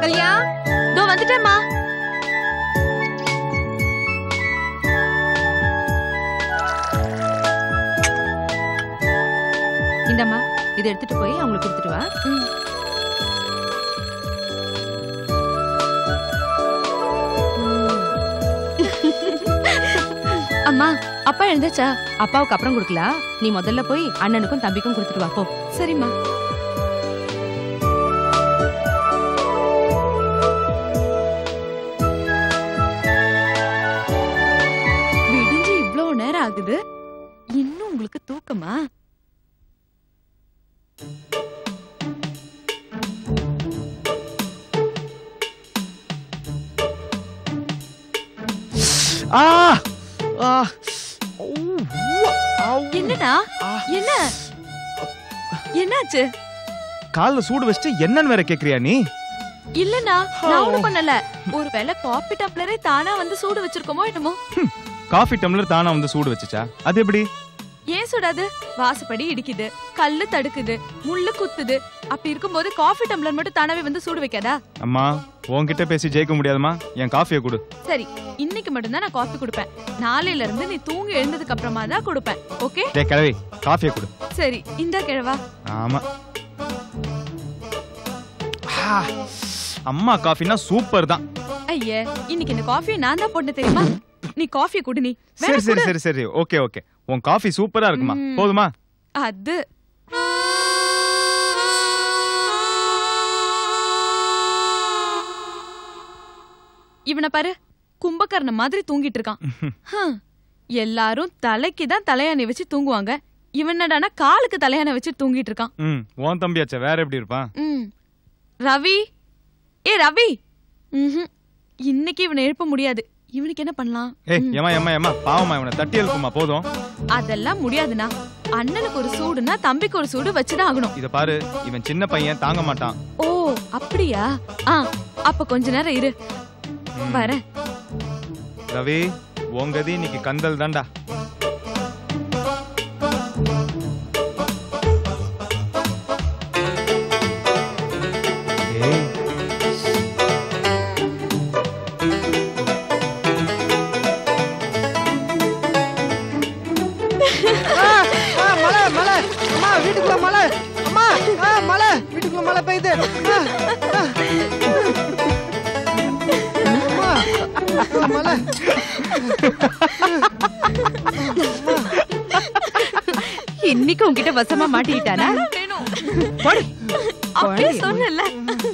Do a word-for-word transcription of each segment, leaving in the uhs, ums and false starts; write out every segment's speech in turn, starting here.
அகல்யா, தோ வந்துட்டேம்மா. இந்தம்மா, இதை எடுத்துட்டு போய் அவங்களுக்கு கொடுத்துட்டு வா. அம்மா, அப்பா எழுந்தாச்சா? அப்பாவுக்கு அப்புறம் கொடுக்கலாம். நீ முதல்ல போய் அண்ணனுக்கும் தம்பிக்கும் கொடுத்துட்டு வா போ. சரிம்மா. விடிஞ்சு இவ்வளவு நேரம் ஆகுது, இன்னும் உங்களுக்கு தூக்கமா? என்னடா? என்ன என்னாச்சு? கால்ல சூடு வச்சுட்டு என்னன்னு வேற கேக்குறியா நீ? இல்லனா, நான் ஒண்ணும் பண்ணல. ஒருவேளை காபி டம்ளரே தானா வந்து சூடு வச்சிருக்கோமோ என்னமோ. காபி டம்ளர் தானா வந்து சூடு வச்சுச்சா? அது எப்படி? ஏன் சுடாது? வாசப்படி இடிக்குது, கல்லு தடுக்குது, முள்ளு குத்துது. அப்படி இருக்கும்போது காபி டம்ளர் மட்டும் தானாவே வந்து சூடு வைக்காதா? அம்மா, உன்கிட்ட பேசி ஜெயிக்க முடியாதுமா. என் காஃபியை கொடு. சரி, இன்னைக்கு மட்டும் தான் நான் காஃபி குடுப்பேன். நாளையில இருந்து நீ தூங்கி எழுந்ததுக்கு அப்புறமா தான் குடுப்பேன். ஓகே? டேய் கிழவி, காஃபியை கொடு. சரி, இந்தா கிழவா. ஆமா. அம்மா காஃபினா சூப்பர் தான். ஐயே, இன்னைக்கு இந்த காஃபியை நான் தான் போட்டேன் தெரியுமா? நீ காஃபியை குடு. நீ சரி சரி சரி சரி ஓகே ஓகே. உன் காஃபி சூப்பரா இருக்குமா? போதுமா? அது இவனை பாரு, கும்பகர்ண மாதிரி தூங்கிட்டு இருக்கான். எல்லாரும் தலைக்கு தான் தலையாணி வச்சு தூங்குவாங்க. இவன் என்னடானா காலுக்கு தலையாணி வச்சு தூங்கிட்டு இருக்கான். ம், உன் தம்பியாச்சே, வேற எப்படி இருப்பான்? ம். ரவி, ஏ ரவி. ம்ஹும். இன்னைக்கு இவனை எழுப்ப முடியாது. இவனுக்கு என்ன பண்ணலாம்? ஏய் ஏமா ஏமா ஏமா பாவமா, இவனை தட்டி எழுப்புமா போதும். அதெல்லாம் முடியாதுனா. அண்ணனுக்கு ஒரு சூடுனா தம்பிக்கு ஒரு சூடு வச்சுதான் ஆகணும். இத பாரு, இவன் சின்ன பையன், தாங்க மாட்டான். ஓ அப்படியா? ஆ, அப்ப கொஞ்ச நேரம் இரு, வரேன். ரவி, உங்கதி இன்னைக்கு கந்தல் தான்டா. வீட்டுக்குள்ள மழை. அம்மா, மழை. வீட்டுக்குள்ள மழை பெய்யுது. மழை. இன்னைக்கு உன்கிட்ட வசமா மாட்டிட்டானா? அப்படியே சொன்னல.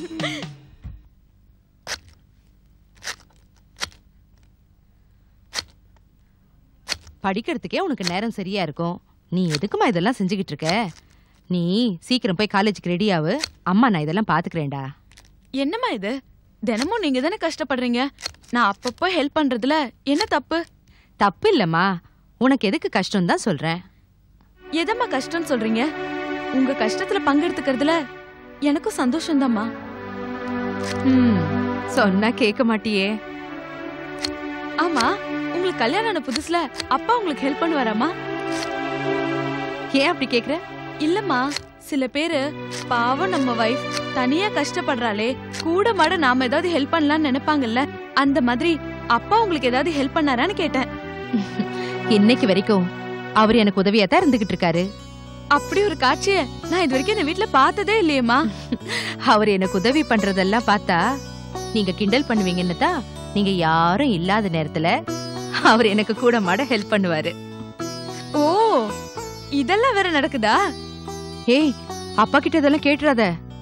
படிக்கிறதுக்கே உனக்கு நேரம் சரியா இருக்கும். நீ எதுக்குமா இதெல்லாம் செஞ்சுக்கிட்டு இருக்க? நீ சீக்கிரம் போய் காலேஜுக்கு ரெடி ஆகு. அம்மா நான் இதெல்லாம் பாத்துக்கிறேன்டா. என்னம்மா இது? தினமும் நீங்க தானே கஷ்டப்படுறீங்க. நான் அப்பப்போ ஹெல்ப் பண்றதுல என்ன தப்பு? தப்பு இல்லம்மா, உனக்கு எதுக்கு கஷ்டம் தான் சொல்றேன். எதம்மா கஷ்டம் சொல்றீங்க? உங்க கஷ்டத்துல பங்கெடுத்துக்கிறதுல எனக்கும் சந்தோஷம் தான்மா. ம், சொன்னா கேட்க மாட்டியே. ஆமா, உங்களுக்கு கல்யாணம் ஆன புதுசுல அப்பா உங்களுக்கு ஹெல்ப் பண்ணுவாராமா? ஏன் அப்படி கேக்குற? இல்லம்மா, சில பேரு பாவம் நம்ம வைஃப் தனியா கஷ்டப்படுறாளே, கூட மாட நாம ஏதாவது ஹெல்ப் பண்ணலாம்னு நினைப்பாங்கல்ல, அந்த மாதிரி அப்பா உங்களுக்கு ஏதாவது ஹெல்ப் பண்ணாரான்னு கேட்டேன். இன்னைக்கு வரைக்கும் அவர் எனக்கு உதவியா தான் இருந்துகிட்டு இருக்காரு. அப்படி ஒரு காட்சிய நான் இது வரைக்கும் என் வீட்டுல பார்த்ததே இல்லையேம்மா. அவர் எனக்கு உதவி பண்றதெல்லாம் பார்த்தா நீங்க கிண்டல் பண்ணுவீங்கன்னு தான், நீங்க யாரும் இல்லாத நேரத்துல அவர் எனக்கு கூட மாட ஹெல்ப் பண்ணுவாரு. ஓ, இதெல்லாம் வேற நடக்குதா? ஏய், அப்பா கிட்ட இதெல்லாம் கேட்டுறாத.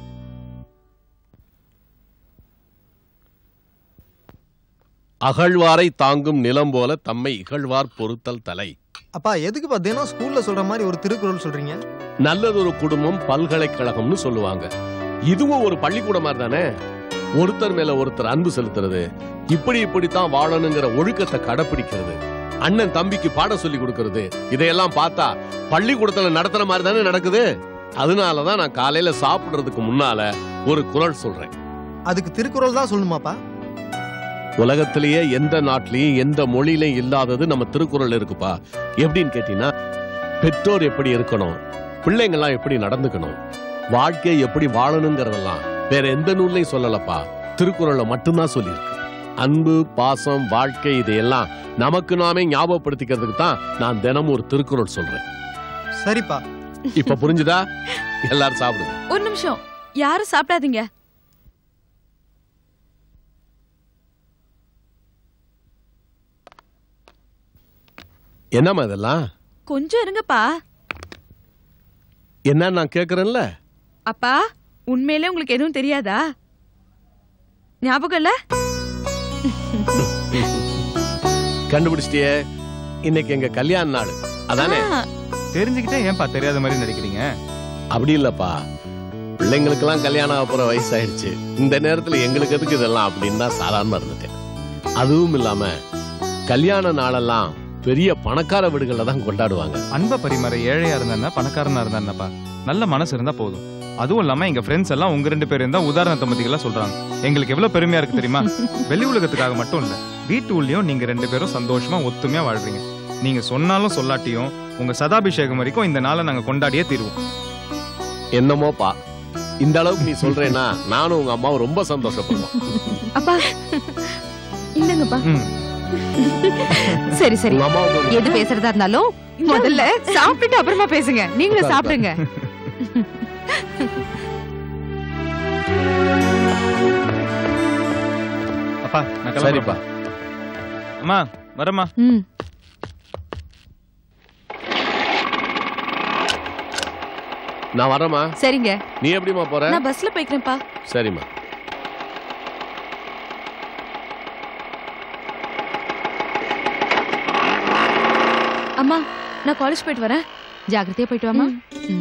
அகழ்வாரை தாங்கும் நிலம் போல தம்மை இகழ்வார் பொறுத்தல் தலை. அப்பா, எதுக்குப்பா தினம் ஸ்கூல்ல சொல்ற மாதிரி ஒரு திருக்குறள் சொல்றீங்க? நல்லதொரு குடும்பம் பல்கலைக்கழகம்னு சொல்லுவாங்க. இதுவும் ஒரு பள்ளிக்கூடம் மாதிரி தானே. ஒருத்தர் மேல ஒருத்தர் அன்பு செலுத்துறது, இப்படி இப்படித்தான் வாழணுங்கிற ஒழுக்கத்தை கடைபிடிக்கிறது, அண்ணன் தம்பிக்கு பாடம் சொல்லி கொடுக்கறது, இதையெல்லாம் பார்த்தா பள்ளிக்கூடத்துல நடத்துற மாதிரி தானே நடக்குது. அதனாலதான் நான் காலையில சாப்பிடுறதுக்கு முன்னால ஒரு குறள் சொல்றேன். அதுக்கு திருக்குறள் தான் சொல்லணுமாப்பா? உலகத்திலேயே எந்த நாட்டிலையும் எந்த மொழியிலையும் இல்லாதது நம்ம திருக்குறள் இருக்குப்பா. எப்படின்னு கேட்டீங்கன்னா, பெற்றோர் எப்படி இருக்கணும், பிள்ளைங்கள்லாம் எப்படி நடந்துக்கணும், வாழ்க்கையை எப்படி வாழணுங்கிறதெல்லாம் வேற எந்த நூல்லையும் சொல்லலப்பா. திருக்குறள்ல மட்டும்தான் சொல்லியிருக்கு. அன்பு, பாசம், வாழ்க்கை இதையெல்லாம் நமக்கு நாமே ஞாபகப்படுத்திக்கிறதுக்கு தான் நான் தினமும் ஒரு திருக்குறள் சொல்றேன். சரிப்பா. இப்ப புரிஞ்சுதா? எல்லாரும் சாப்பிடுங்க. ஒரு நிமிஷம், யாரும் சாப்பிடாதீங்க. என்னம்மா இதெல்லாம்? கொஞ்சம் இருங்கப்பா. என்ன நான் கேக்குறேன்ல. அப்பா, உண்மையிலே உங்களுக்கு எதுவும் தெரியாதா? ஞாபகம் இல்ல? கண்டுபிடிச்சிட்டியே, இன்னைக்கு எங்க கல்யாண நாள் அதானே? தெரிஞ்சுக்கிட்டே ஏன்பா தெரியாத மாதிரி நடிக்கிறீங்க? அப்படி இல்லப்பா, பிள்ளைங்களுக்கெல்லாம் கல்யாணம் ஆக போற வயசாயிடுச்சு. இந்த நேரத்துல எங்களுக்கு எதுக்கு இதெல்லாம் அப்படின்னு தான் சாதாரணமா இருந்துட்டேன். அதுவும் இல்லாம கல்யாண நாளெல்லாம் பெரிய பணக்கார வீடுகள்ல தான் கொண்டாடுவாங்க. அன்பை பரிமாற ஏழையா இருந்தா பணக்காரனா இருந்தாப்பா, நல்ல மனசு இருந்தா போதும். அதுவும் இல்லாம எங்க ஃப்ரெண்ட்ஸ் எல்லாம் உங்க ரெண்டு பேரும் தான் உதாரணத்தை பத்திகளா சொல்றாங்க. எங்களுக்கு எவ்வளவு பெருமையா இருக்கு தெரியுமா? வெளி உலகத்துக்காக மட்டும் இல்ல, வீட்டு உள்ளயும் நீங்க ரெண்டு பேரும் சந்தோஷமா ஒத்துமையா வாழ்றீங்க. நீங்க சொன்னாலும் சொல்லாட்டியும் உங்க சதாபிஷேகம் வரைக்கும் இந்த நாளை நாங்க கொண்டாடியே தீருவோம். என்னமோப்பா, இந்த அளவுக்கு நீ சொல்றேன்னா நானும் உங்க அம்மாவும் ரொம்ப சந்தோஷப்படுவோம். அப்பா இந்தங்கப்பா. சரி சரி, எது பேசுறதா இருந்தாலும் முதல்ல சாப்பிட்டுட்டு அப்புறமா பேசுங்க. நீங்களும் சாப்பிடுங்க. அப்பா நான் சரிப்பா. அம்மா வரமா. ம். நான் வரேம்மா. சரிங்க. நீ எப்படிமா போற? நான் பஸ்ல போய்க்கிறேன்ப்பா. சரிம்மா. அம்மா, நான் காலேஜ் போயிட்டு வரேன். ஜாக்கிரதையா போயிட்டு வாமா. ம்.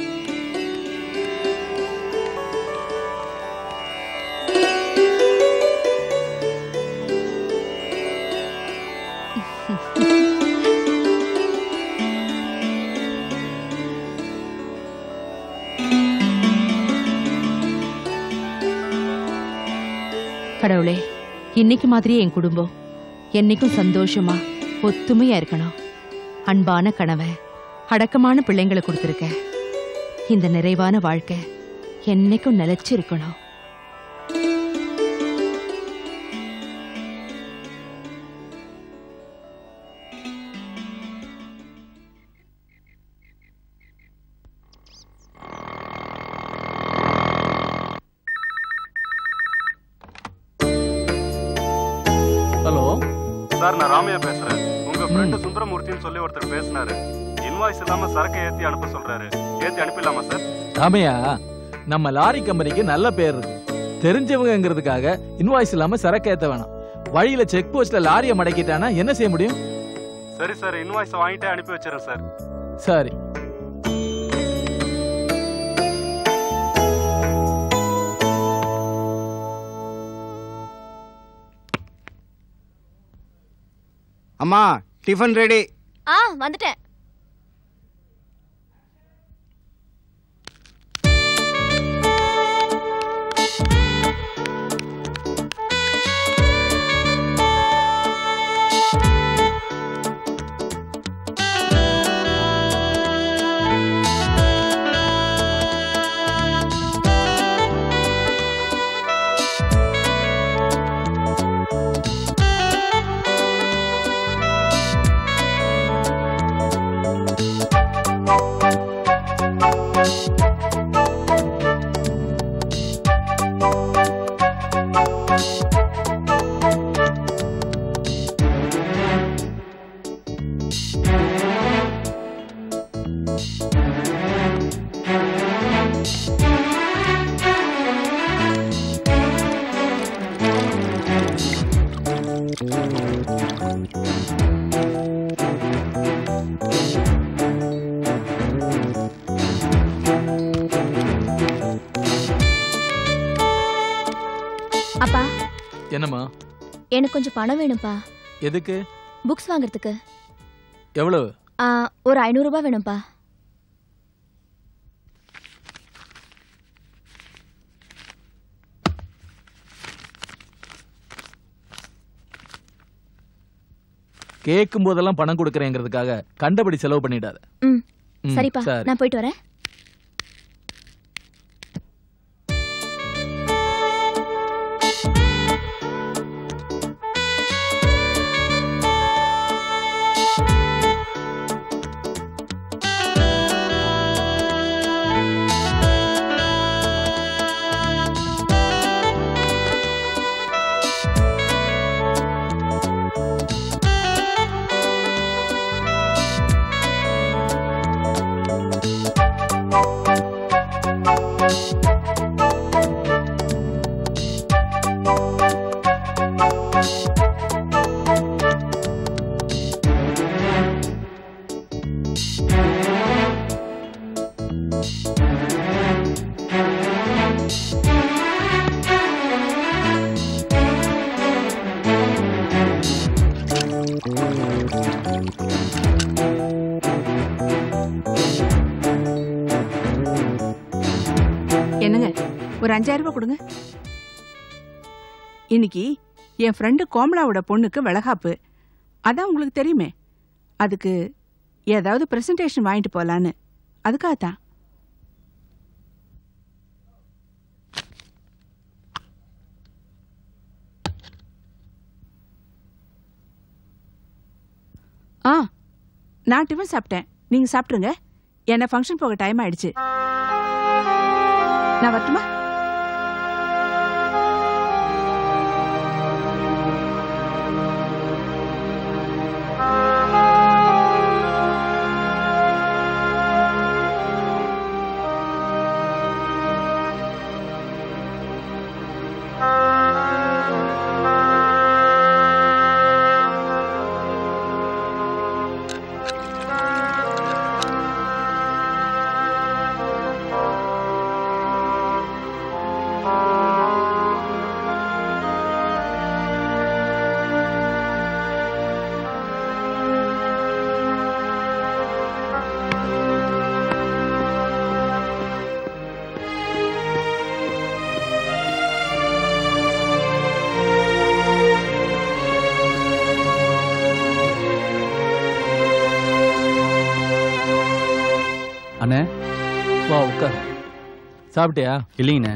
கடவுளே, இன்னைக்கு மாதிரியே என் குடும்பம் என்னைக்கும் சந்தோஷமா ஒத்துமையா இருக்கணும். அன்பான கணவன், அடக்கமான பிள்ளைங்களை கொடுத்திருக்க. இந்த நிறைவான வாழ்க்கை என்னைக்கும் நிலைச்சு இருக்கணும். ஹலோ சார், நான் ராமையா பேசுறேன். உங்க ஃப்ரெண்ட் சுந்தரமூர்த்தின்னு சொல்லி ஒருத்தர் பேசினாரு. இன்வாய்ஸ் இல்லாம சரக்கு ஏத்தி அனுப்ப சொல்றாரு. ஏத்தி அனுப்பிடலாமா சார்? ராமையா, நம்ம லாரி கம்பெனிக்கு நல்ல பேர் இருக்கு. தெரிஞ்சவங்கிறதுக்காக இன்வாய்ஸ் இல்லாம சரக்கு ஏத்த வேணாம். வழியில செக் போஸ்ட்ல லாரியை மடக்கிட்டானா என்ன செய்ய முடியும்? சரி சார், இன்வாய்ஸ் வாங்கிட்டே அனுப்பி வச்சிடறேன் சார். சரி. அம்மா, டிஃபன் ரெடி. ஆ, வந்துட்டேன். அப்பா. என்னம்மா? எனக்கு கொஞ்சம் பணம் வேணும்பா. எதுக்கு? புக்ஸ் வாங்குறதுக்கு. எவ்வளவு? ஒரு ஐநூறு ரூபாய் வேணும்பா. கேட்கும் போதெல்லாம் பணம் கொடுக்கறேங்கிறதுக்காக கண்டபடி செலவு பண்ணிடாத. ம், சரிப்பா, நான் போயிட்டு வரேன். ஒரு அஞ்சாயிரம் ரூபாய் கொடுங்க. இன்னைக்கு என் ஃப்ரெண்டு கோமலாவோட பொண்ணுக்கு வளகாப்பு. அதான் உங்களுக்கு தெரியுமே, அதுக்கு ஏதாவது பிரசன்டேஷன் வாங்கிட்டு போலான்னு. அதுக்காகத்தான். ஆ, நான் டிஃபன் சாப்பிட்டேன். நீங்க சாப்பிட்டுருங்க. என்ன ஃபங்க்ஷன் போக டைம் ஆயிடுச்சு. நான் வரட்டுமா? அண்ணே வா உட்கார். சாப்பிட்டியா? இல்லைங்கண்ணே.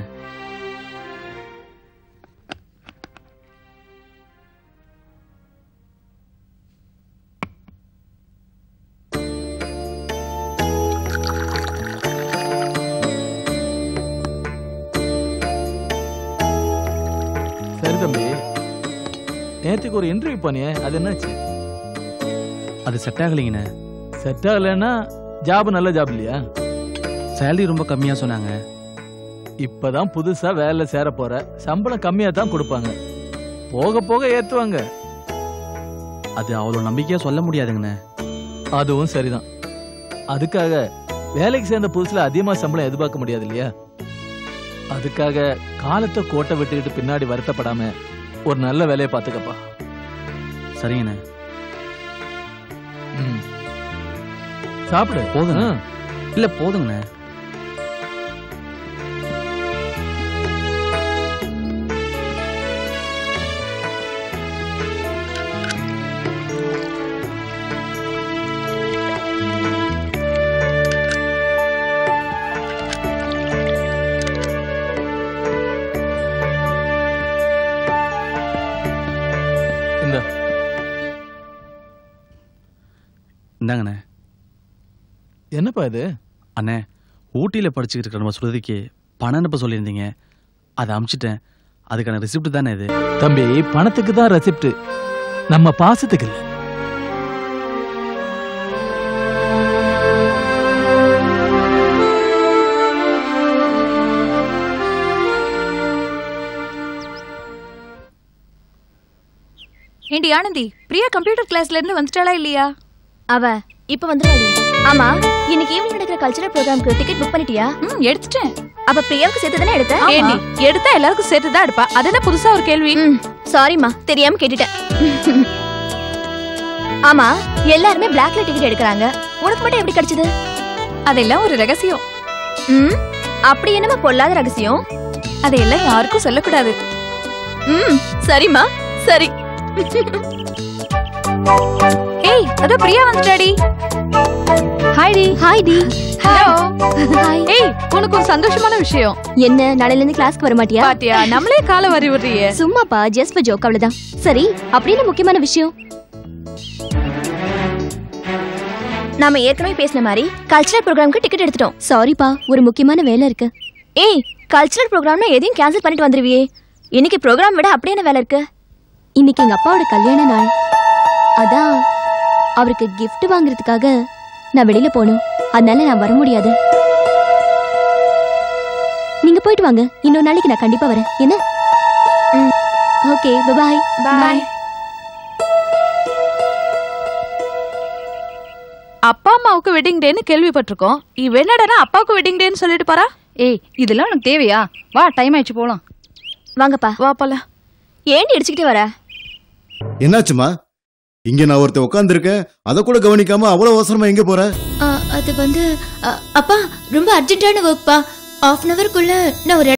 சரி தம்பி, நேற்றுக்கு ஒரு இன்டர்வியூ பண்ணியே, அது என்னாச்சு? அது செட் ஆகலைங்கண்ணே. செட் ஆகலைன்னா ஜாப் நல்ல ஜாப் இல்லையா? சேலரி ரொம்ப கம்மியா சொன்னாங்க. இப்பதான் புதுசா வேலை சேர போற, சம்பளம் கம்மியா தான் கொடுப்பாங்க. போக போக ஏத்துவாங்க. அது அவ்வளவு நம்பிக்கையா சொல்ல முடியாதுங்கண்ணே. அதுவும் சரிதான். அதுக்காக வேலைக்கு சேர்ந்த புதுசுல அதிகமா சம்பளம் எதிர்பார்க்க முடியாது இல்லையா? அதுக்காக காலத்தை கோட்டை விட்டுக்கிட்டு பின்னாடி வருத்தப்படாம ஒரு நல்ல வேலையை பார்த்துக்கப்பா. சரிங்கண்ணே. ம், சாப்பிடு. போதுங்க. இல்ல போதுங்கண்ணே. இந்த இந்தாங்கண்ணே. என்னப்பா இது? அண்ணே, ஊட்டியில படிச்சுக்கிட்டு இருக்க நம்ம சுருதிக்கு பணம் அனுப்ப சொல்லியிருந்தீங்க. அதை அனுப்பிச்சிட்டேன். அதுக்கான ரெசிப்ட் தானே இது? தம்பி, பணத்துக்கு தான் ரெசிப்ட், நம்ம பாசத்துக்கு இல்லை. ஏண்டி ஆனந்தி, பிரியா கம்ப்யூட்டர் கிளாஸ்ல இருந்து வந்துட்டாளா இல்லையா? அவ இப்ப வந்துடாடி. ஆமா, இன்னைக்கு ஈவினிங் நடக்கிற கல்ச்சரல் ப்ரோக்ராம்க்கு டிக்கெட் புக் பண்ணிட்டியா? ம், எடுத்துட்டேன். அப்ப பிரியாவுக்கு சேர்த்து தானே எடுத்த? ஏண்டி, எடுத்தா எல்லாருக்கும் சேர்த்து தான் எடுப்பா. அது என்ன புதுசா ஒரு கேள்வி? சாரிமா, தெரியாம கேட்டுட்டேன். ஆமா, எல்லாருமே பிளாக்ல டிக்கெட் எடுக்கறாங்க, உனக்கு மட்டும் எப்படி கிடைச்சது? அதெல்லாம் ஒரு ரகசியம். ம், அப்படி என்னமா பொல்லாத ரகசியம்? அதையெல்லாம் யாருக்கும் சொல்லக்கூடாது. ம், சரிமா, சரி. ஏய், அத பிரியா வந்துட்டாடி. ஹாய் டி. ஹாய் டி. ஹலோ. ஹாய். ஏய், உனக்கு ஒரு சந்தோஷமான விஷயம். என்ன, நாளையில இருந்து கிளாஸ்க்கு வர மாட்டியா? பாத்தியா, நம்மளே கால வரி விடுறியே. சும்மாப்பா, ஜஸ்ட் ஃபார் ஜோக், அவ்வளவுதான். சரி, அப்படின்னு முக்கியமான விஷயம். நாம ஏற்கனவே பேசின மாதிரி கல்ச்சரல் ப்ரோக்ராம்க்கு டிக்கெட் எடுத்துட்டோம். சாரிப்பா, ஒரு முக்கியமான வேலை இருக்கு. ஏய், கல்ச்சரல் ப்ரோக்ராம்னா எதையும் கேன்சல் பண்ணிட்டு வந்துருவியே. இன்னைக்கு ப்ரோக்ராம் விட அப்படியே என்ன வேலை இருக்கு? இன்னைக்கு எங்க அப்பாவோட கல்யாண நாள். அதான் அவருக்கு கிஃப்ட் வாங்குறதுக்காக நான் வெளியில போகணும். அதனால நான் வர முடியாது. நீங்க போயிட்டு வாங்க, இன்னொரு நாளைக்கு நான் கண்டிப்பா வரேன். என்ன? Okay, bye bye. அப்பா அம்மாவுக்கு வெட்டிங் டேன்னு கேள்விப்பட்டிருக்கோம். இவ என்னடா அப்பாவுக்கு வெட்டிங் டேன்னு சொல்லிட்டு பாரா. ஏய், இதெல்லாம் உனக்கு தேவையா? வா, டைம் ஆயிடுச்சு, போலாம். வாங்கப்பா. வா போலாம். ஏண்டி அடிச்சுக்கிட்டே வர? என்னாச்சுமா? இங்க நான் ஒருத்தன் உட்காந்துருக்கேன், அத கூட கவனிக்காம அவ்வளவு அவசரமா எங்க போற? அது வந்து அப்பா, ரொம்ப அர்ஜென்ட்டான ஒர்க்பா. ஹாஃப் அன் அவருக்குள்ள நான் ஒரு